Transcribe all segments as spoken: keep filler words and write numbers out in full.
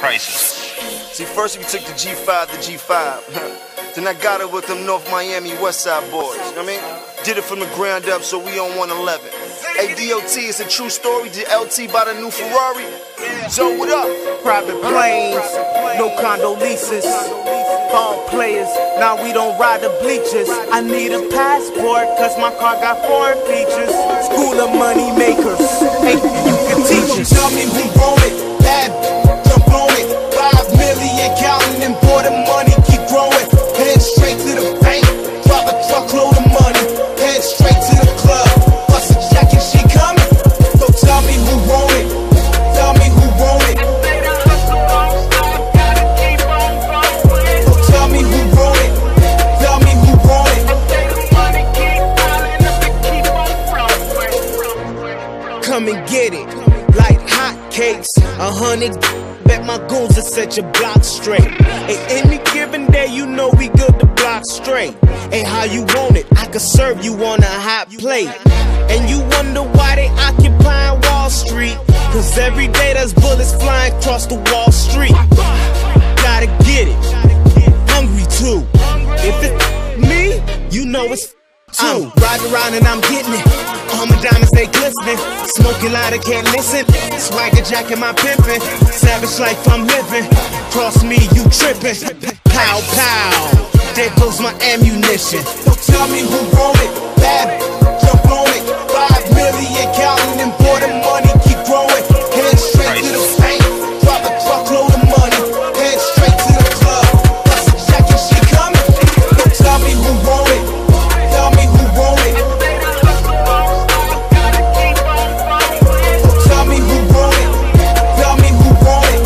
Prices. See, first we took the G five to G five. Then I got it with them North Miami West Side boys. You know what I mean? Did it from the ground up, so we on one eleven. Hey, D O T, it's a true story. Did L T buy the new Ferrari? So what up? Private planes, no condo leases. Ball players, now we don't ride the bleachers. I need a passport, cause my car got foreign features. School of money makers, hey, you can teach us. Tell me who want it, bad, jump on it. Five million counting and boy, the money keep growing. Head straight to the bank, drop a truckload of money. Head straight to the club, bust a jacket, she coming. So tell me who want it, tell me who want it. So tell me who want it, tell me who want it. Come and get it, like hotcakes, a hundred. Bet my goons will set your block straight. Hey, any given day, you know we good to block straight. Hey, how you want it? I could serve you on a hot plate. And you wonder why they occupying Wall Street. Cause every day there's bullets flying across the Wall Street. Gotta get it. Hungry too. If it's me, you know it's I'm riding around and I'm getting it. All my diamonds, they glistening. Smoking lighter, can't listen. Swagger jacking my pimpin'. Savage life I'm living. Cross me, you trippin'. Pow, pow. There goes my ammunition. So tell me who want it. Bad, jump on it. Five million counting and boy, the money keep growing. Head straight to the bank. Drop a truckload of money. Head straight to the club. Bust a jacket, she coming. So tell me who want it. Tell me who want it. Tell me who want it. Tell me who want it.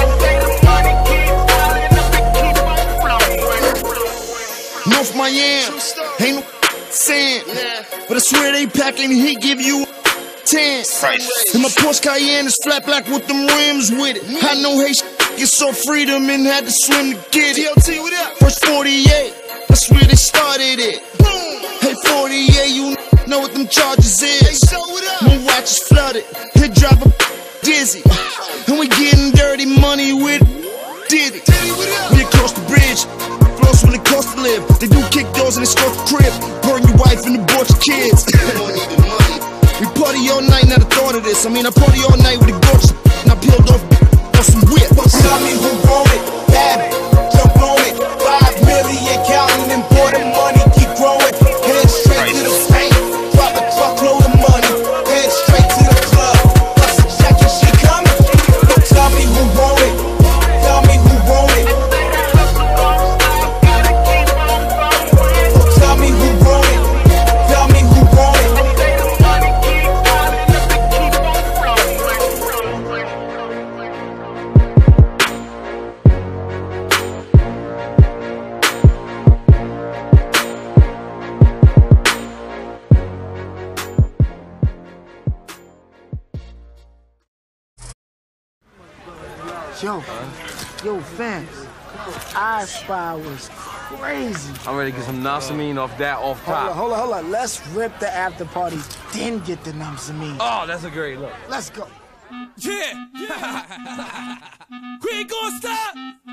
North Miami, ain't no sand, but I swear they packing heat, give you ten. And my Porsche Cayenne is flat black with them rims with it. I know hey get so freedom and had to swim to get it. First forty-eight, that's where they started it. Hey forty-eight, you know what them charges is. My watch is flooded, hit drop a dizzy. And we getting dirty money with Diddy. We across the bridge, floss when it costs to live. They do kick doors and they score the crib. Burn your wife and abort your kids. We party all night, not a thought of this. I mean I party all night with the gorgeous and I peeled off on some whip. Tell me who want it, bad, jump on it. Five million counting and boy the money keep growing. Head straight to the bank, drop a truckload of money. Head straight to the club, bust a jacket, she coming. Tell me who want it, tell me who want it. Tell me who want it, tell me who want it. Yo, yo, fans, I Spy was crazy. I'm ready to get some Namsamine off that off top. Hold on, hold on, hold on. Let's rip the after party, then get the Namsamine. Oh, that's a great look. Let's go. Yeah! We ain't gonna stop!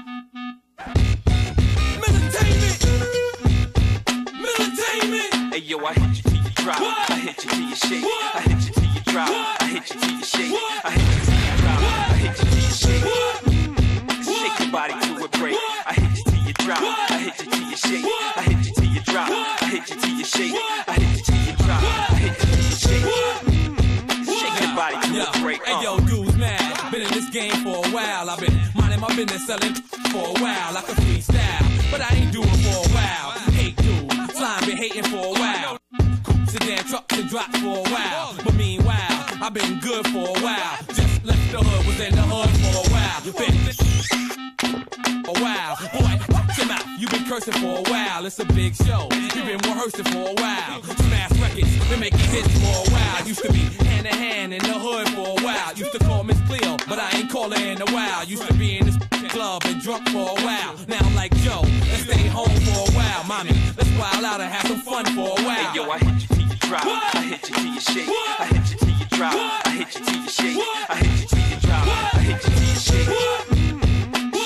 Militainment! Militainment! Hey yo, I hit you till you drop. What? I hit you till you shake. What? I hit you till you drop. What? I hit you till you shake. What? I hit you till you drop. What? I hit you till you shake. What? Shake your body to a break. What? I hit you till you drop. What? I hit you till you shake. What? I hit you till you drop. What? I hit you till you shake. What? I hit you till you drop. What? I hit you till you shake. What? Shake your body to Yo, a break. hey yo, dudes, man, been in this game for a while. I've been minding my business, selling for a while. I can freestyle, but I ain't doing for a while. Hate dude, slime been hating for a while. Sedan trucks and drops for a while. But meanwhile, I've been good for a while. Just left the hood, was in the hood for a while. Been a while. Boy, watch your mouth. You been cursing for a while. It's a big show. You've been rehearsing for a while. Smash records, been making hits for a while. Used to be hand in hand in the hood for a while. Used to call Miss Cleo, but I ain't call her in a while. Used to be in this club and drunk for a while. Now I'm like Joe, let's stay home for a while. Mommy, let's wild out and have some fun for a while. Hey yo, I hit you till you drop. I hit you till you shake. I hit you till you drop. I hit you till you shake. I hit you till you drop. I hit you till you shake.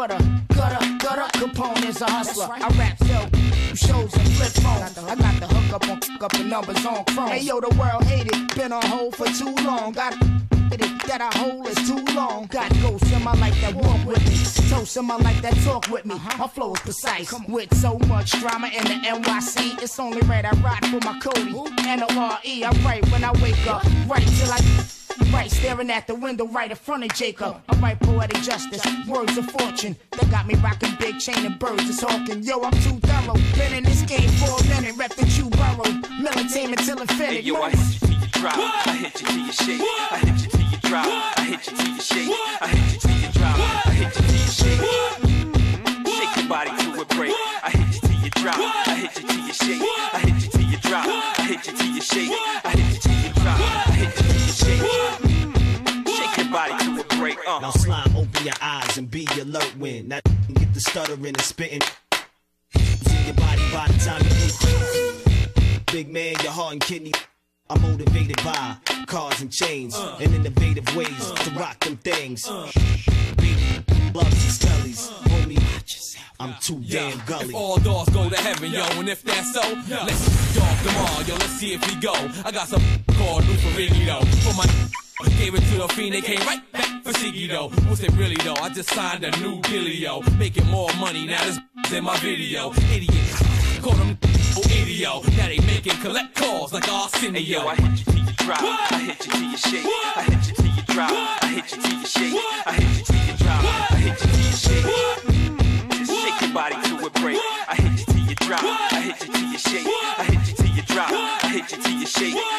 for the gutter, gutter. Capone is a hustler. I rap, sell shows and flip phones. I got the hook up on fuck up the numbers on Chrome. Hey yo, the world hated, been on hold for too long. Got that I hold is too long. Got ghosts in my life that walk with me. Toast in my life that talk with me. My flow is precise. With so much drama in the N Y C, it's only right I ride for my Cody. N O R E, I write when I wake up. Right till I right, staring at the window right in front of Jacob. I write poetic justice, words of fortune. They got me rocking big chain and birds is hawking. Yo, I'm too thorough. Been in this game for a minute. Rep the Jew burrow. Militainment till infinity. Hey, yo, I hit you till you drop. I hit you till you shake. I hit you till you drop. I hit you till you shake. I hit you till you drop. I hit you till you shake. Shake your body to a break. I hit you till you drop. I hit you till you shake. I hit you till you drop. I hit you till you shake. I hit you till you drop. I hit you till you shake. Shake your body to a break. Uh. Now slime, open your eyes and be alert when that get the stuttering and spitting. See your body by the time you eat. Big man, your heart and kidney. I'm motivated by cars and chains uh, and innovative ways uh, to rock them things. Uh, Baby, loves and skellies, homie, watch yourself. I'm too yeah, damn gully. If all dogs go to heaven, yo, and if that's so, yeah. let's dog them all, yo, let's see if we go. I got some called Lou Ferrigno though. For my gave it to a fiend, they came right back for Siggy though. What's it really though? I just signed a new dealio, making more money now. This in my video, idiot. Call them oh idiot. Now they making collect calls like Arsenio. Hey yo, I hit you till you drop. I hit you till you shake. I hit you till you drop. I hit you till you shake. I hit you till you drop. I hit you till you shake. Just shake your body to a break. I hit you till you drop. I hit you till you shake. I hit you till you drop. I hit you till you shake.